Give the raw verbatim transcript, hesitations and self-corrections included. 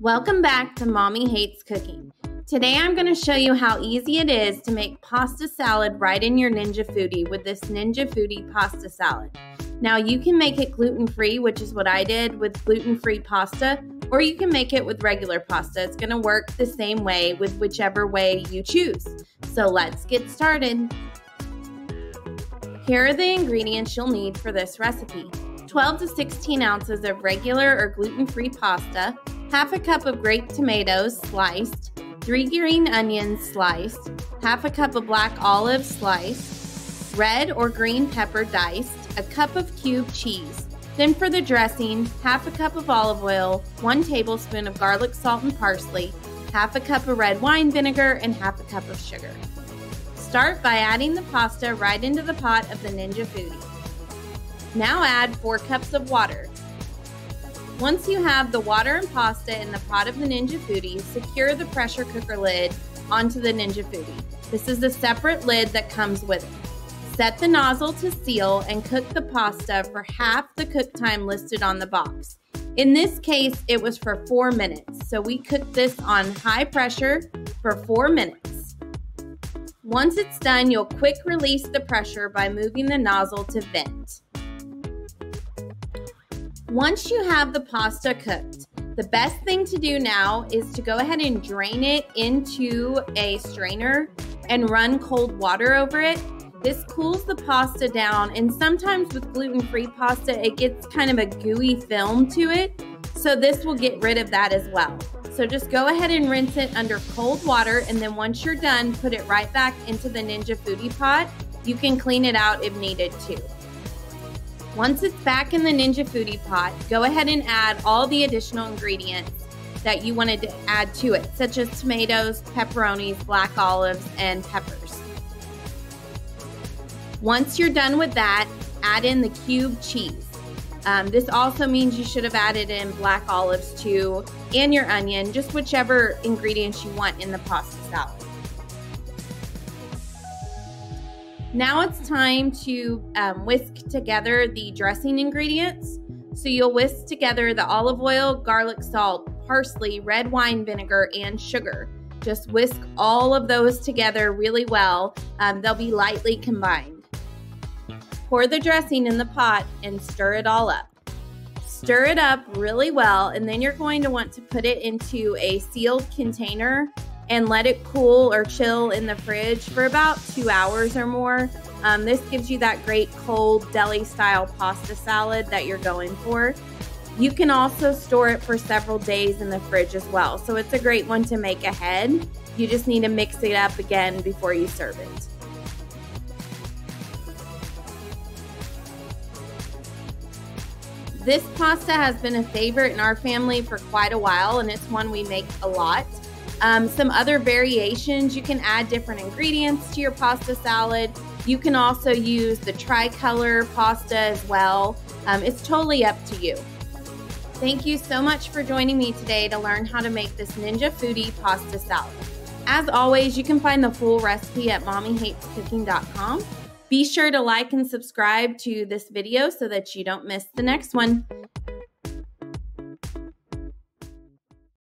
Welcome back to Mommy Hates Cooking. Today I'm going to show you how easy it is to make pasta salad right in your Ninja Foodi with this Ninja Foodi pasta salad. Now you can make it gluten-free, which is what I did with gluten-free pasta, or you can make it with regular pasta. It's going to work the same way with whichever way you choose. So let's get started. Here are the ingredients you'll need for this recipe. twelve to sixteen ounces of regular or gluten-free pasta, half a cup of grape tomatoes sliced, three green onions sliced, half a cup of black olives sliced, red or green pepper diced, a cup of cubed cheese. Then for the dressing, half a cup of olive oil, one tablespoon of garlic salt and parsley, half a cup of red wine vinegar, and half a cup of sugar. Start by adding the pasta right into the pot of the Ninja Foodi. Now add four cups of water. Once you have the water and pasta in the pot of the Ninja Foodi, secure the pressure cooker lid onto the Ninja Foodi. This is a separate lid that comes with it. Set the nozzle to seal and cook the pasta for half the cook time listed on the box. In this case, it was for four minutes, so we cooked this on high pressure for four minutes. Once it's done, you'll quick release the pressure by moving the nozzle to vent. Once you have the pasta cooked, the best thing to do now is to go ahead and drain it into a strainer and run cold water over it. This cools the pasta down, and sometimes with gluten-free pasta, it gets kind of a gooey film to it, so this will get rid of that as well. So just go ahead and rinse it under cold water, and then once you're done, put it right back into the Ninja Foodi pot. You can clean it out if needed too. Once it's back in the Ninja Foodi pot, go ahead and add all the additional ingredients that you wanted to add to it, such as tomatoes, pepperonis, black olives, and peppers. Once you're done with that, add in the cubed cheese. Um, this also means you should have added in black olives too, and your onion, just whichever ingredients you want in the pasta salad. Now it's time to um, whisk together the dressing ingredients. So you'll whisk together the olive oil, garlic salt, parsley, red wine vinegar, and sugar. Just whisk all of those together really well. Um, they'll be lightly combined. Pour the dressing in the pot and stir it all up. Stir it up really well, and then you're going to want to put it into a sealed container and let it cool or chill in the fridge for about two hours or more. Um, this gives you that great cold deli-style pasta salad that you're going for. You can also store it for several days in the fridge as well, so it's a great one to make ahead. You just need to mix it up again before you serve it. This pasta has been a favorite in our family for quite a while, and it's one we make a lot. Um, some other variations, you can add different ingredients to your pasta salad. You can also use the tricolor pasta as well. Um, it's totally up to you. Thank you so much for joining me today to learn how to make this Ninja Foodi pasta salad. As always, you can find the full recipe at mommy hates cooking dot com. Be sure to like and subscribe to this video so that you don't miss the next one.